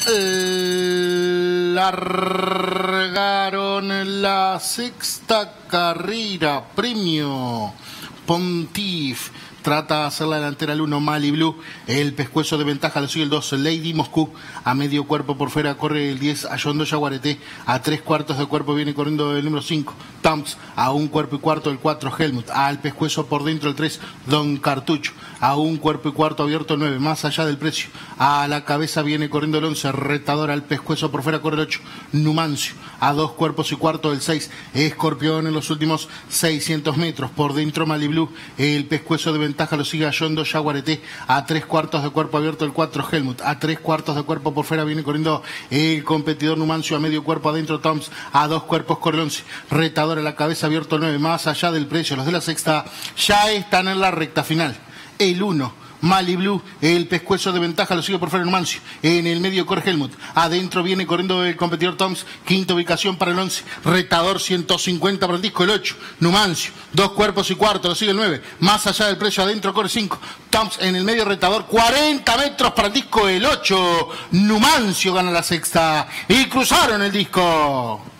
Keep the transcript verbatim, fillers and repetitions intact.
Largaron la sexta carrera, premio Pontiff. Trata de hacer la delantera al uno, Mali Blue. El pescuezo de ventaja lo sigue el dos, Lady Moscú. A medio cuerpo por fuera corre el diez, Ayondo Yaguareté. A tres cuartos de cuerpo viene corriendo el número cinco, Tomps. A un cuerpo y cuarto el cuatro, Helmut. Al pescuezo por dentro el tres, Don Cartucho. A un cuerpo y cuarto abierto el nueve, Más allá del precio. A la cabeza viene corriendo el once, Retador. Al pescuezo por fuera corre el ocho, Numancio. A dos cuerpos y cuarto el seis, Escorpión en los últimos seiscientos metros. Por dentro Mali Blue. El pescuezo de ventaja lo sigue Ayondo Yaguareté. A tres cuartos de cuerpo abierto el cuatro, Helmut. A tres cuartos de cuerpo por fuera viene corriendo el competidor Numancio. A medio cuerpo adentro Toms. A dos cuerpos corre el once, Retador. A la cabeza abierto el nueve, Más allá del precio. Los de la sexta ya están en la recta final. El uno, Mali Blue. El pescuezo de ventaja lo sigue por fuera Numancio. En el medio corre Helmut. Adentro viene corriendo el competidor Toms. Quinta ubicación para el once. Retador ciento cincuenta para el disco el ocho. Numancio. Dos cuerpos y cuarto. Lo sigue el nueve. Más allá del precio. Adentro corre cinco. Toms en el medio. Retador. cuarenta metros para el disco el ocho. Numancio gana la sexta. Y cruzaron el disco.